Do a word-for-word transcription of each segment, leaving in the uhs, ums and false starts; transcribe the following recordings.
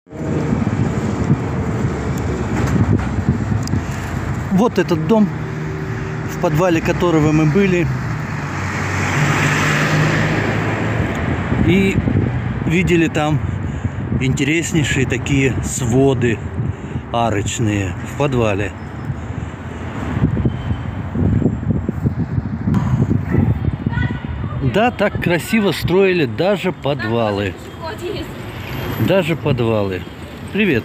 Вот этот дом, в подвале которого мы были. И видели там интереснейшие такие своды арочные в подвале. Да, так красиво строили даже подвалы. Даже подвалы. Привет.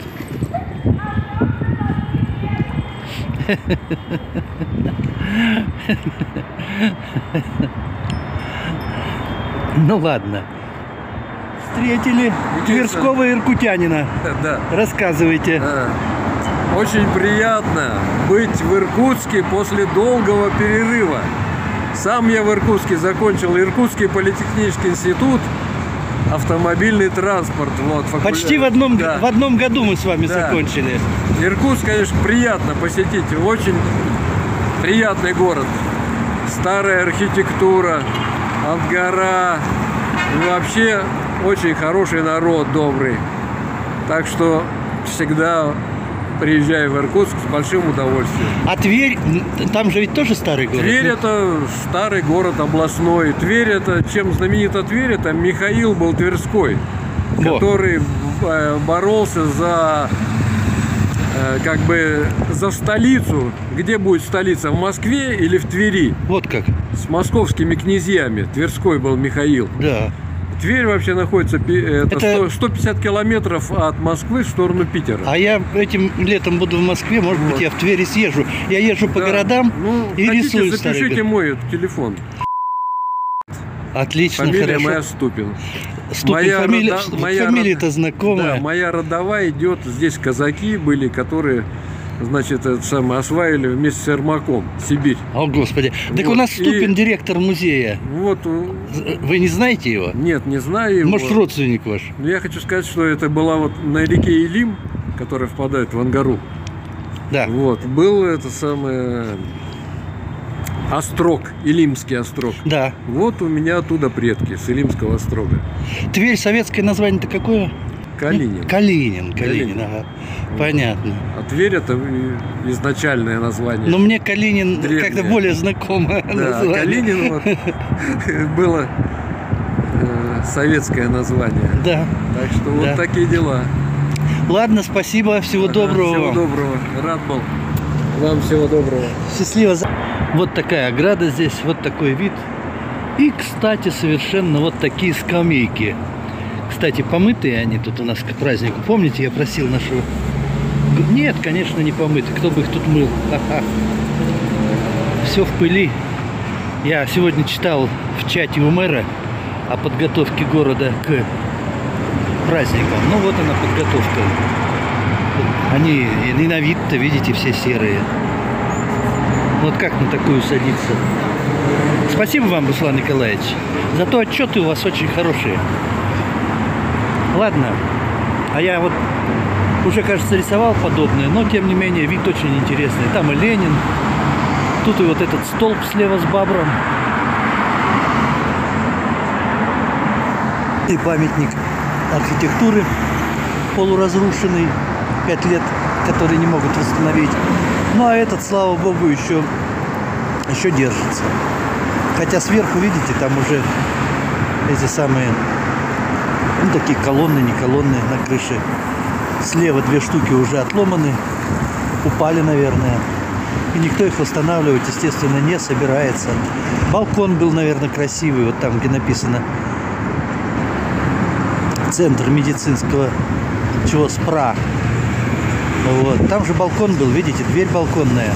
Ну ладно. Встретили тверского иркутянина. Да. Рассказывайте. Да. Очень приятно быть в Иркутске после долгого перерыва. Сам я в Иркутске закончил Иркутский политехнический институт, автомобильный транспорт. Вот, факуль... Почти в одном, да. в одном году мы с вами да. закончили. Иркутск, конечно, приятно посетить. Очень приятный город. Старая архитектура, Ангара. И вообще очень хороший народ, добрый. Так что всегда приезжаю в Иркутск с большим удовольствием. А Тверь, там же ведь тоже старый город? Тверь это старый город областной. Тверь это, чем знаменита Тверь, это Михаил был Тверской, Во. который боролся за, как бы, за столицу. Где будет столица, в Москве или в Твери? Вот как? С московскими князьями. Тверской был Михаил. Да. Тверь вообще находится это это... сто пятьдесят километров от Москвы в сторону Питера. А я этим летом буду в Москве, может вот. быть, я в Твери съезжу. Я езжу по да. городам ну, и хотите, рисую. Запишите мой телефон. Отлично, фамилия хорошо. моя Ступин. Ступин, моя фамилия, рода... моя фамилия-то знакомая. Да, моя родовая идет, здесь казаки были, которые, значит, это самое, осваивали вместе с Ермаком Сибирь. О, Господи. Вот. Так у нас Ступин И... директор музея. Вот. Вы не знаете его? Нет, не знаю его. Может, родственник ваш? Но я хочу сказать, что это была вот на реке Илим, которая впадает в Ангару. Да. Вот. Был это самое... Острог, Илимский острог. Да. Вот у меня оттуда предки, с Илимского острога. Тверь, советское название-то какое? Калинин. Калинин, Калинин, Калинин. Ага. Понятно. А Тверь это изначальное название. Но мне Калинин древнее. Как-то более знакомое да, название. Калинин вот, было э, советское название. Да. Так что вот да. такие дела. Ладно, спасибо, всего ага, доброго. Всего доброго. Рад был. Вам всего доброго. Счастливо. Вот такая ограда здесь, вот такой вид. И, кстати, совершенно вот такие скамейки. Кстати, помытые они тут у нас к празднику. Помните, я просил нашего... Нет, конечно, не помытые. Кто бы их тут мыл? Ха-ха. Все в пыли. Я сегодня читал в чате у мэра о подготовке города к праздникам. Ну, вот она подготовка. Они и на вид-то, видите, все серые. Вот как на такую садиться? Спасибо вам, Руслан Николаевич. Зато отчеты у вас очень хорошие. Ладно. А я вот уже, кажется, рисовал подобное, но, тем не менее, вид очень интересный. Там и Ленин. Тут и вот этот столб слева с бабром. И памятник архитектуры полуразрушенный. Пять лет, который не могут восстановить. Ну, а этот, слава богу, еще, еще держится. Хотя сверху, видите, там уже эти самые, ну, такие колонны, не колонны на крыше. Слева две штуки уже отломаны, упали, наверное. И никто их восстанавливать, естественно, не собирается. Балкон был, наверное, красивый, вот там, где написано Центр медицинского чего СПРА. Вот. Там же балкон был, видите, дверь балконная.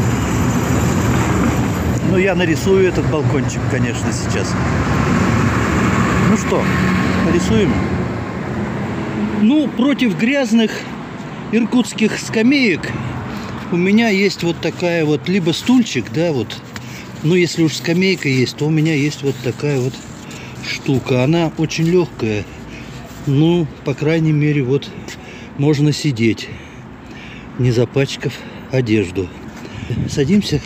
Ну, я нарисую этот балкончик, конечно, сейчас. Ну что, нарисуем? Ну, против грязных иркутских скамеек у меня есть вот такая вот, либо стульчик, да, вот. Ну, если уж скамейка есть, то у меня есть вот такая вот штука. Она очень легкая. Ну, по крайней мере, вот можно сидеть, не запачкав одежду. Садимся,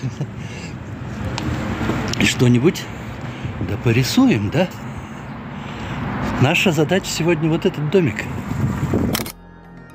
что-нибудь да порисуем, да? Наша задача сегодня вот этот домик.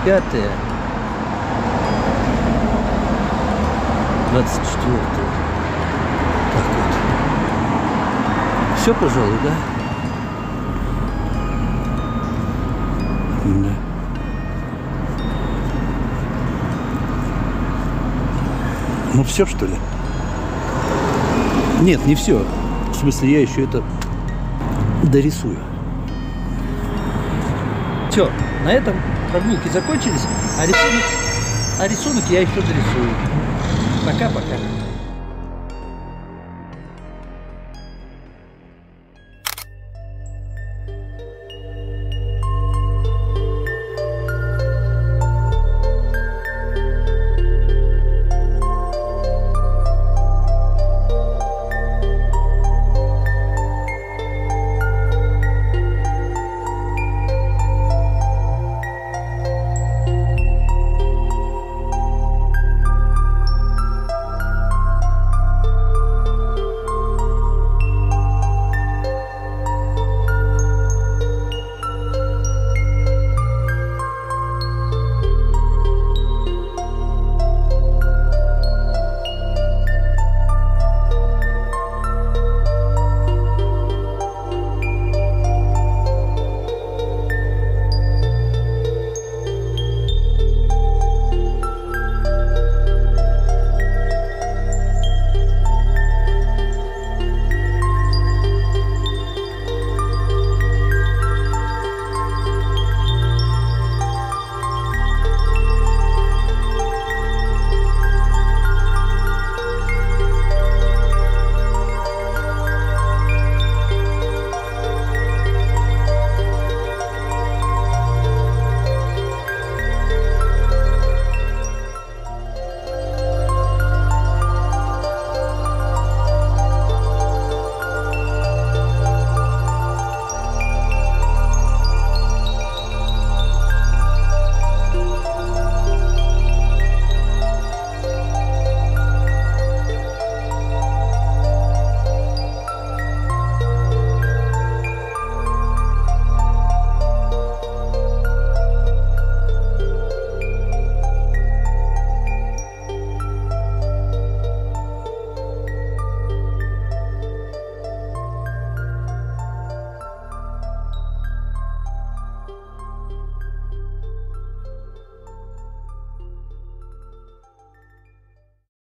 пятое, двадцать четвёртое. Так вот. Все, пожалуй, да? Да. Ну все, что ли? Нет, не все. В смысле, я еще это дорисую. Все, на этом прогулки закончились, а рисунок, а рисунок я еще дорисую. Пока-пока.